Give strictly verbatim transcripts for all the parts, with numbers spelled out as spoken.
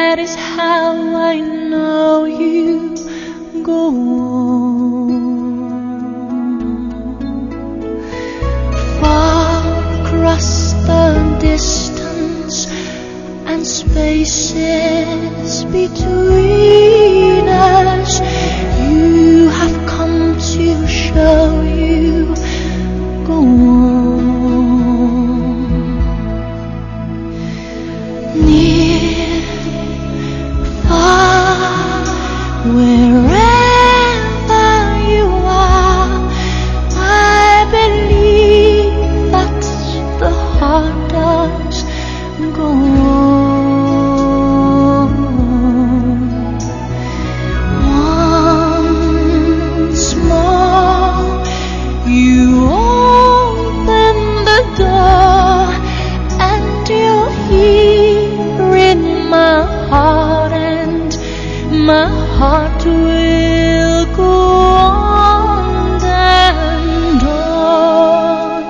that is how I know you go on. Far across the distance and spaces between us, you have come to show you go on. Near, far, wherever you are, I believe that the heart does go on. Once more, you open the door, and you're here in my heart, and my heart will go on and on.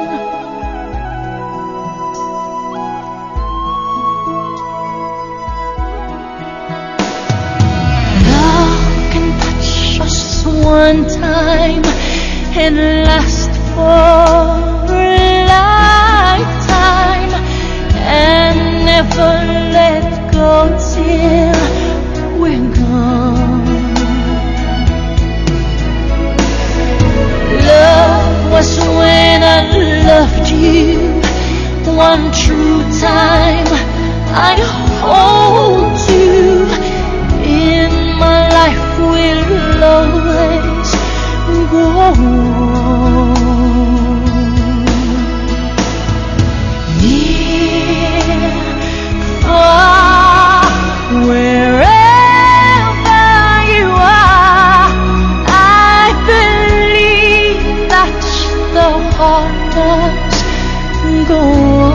Love can touch us one time and last for a lifetime, and never let go till we're gone. Love was when I loved you one true time. I'd hold you in my life, will always go on. Near, far, wherever you are, I believe that the heart does go on.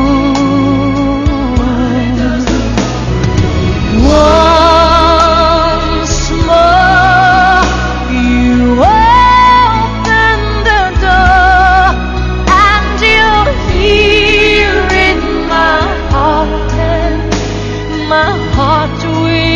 Once more, you open the door, and you're here in my heart, and my heart will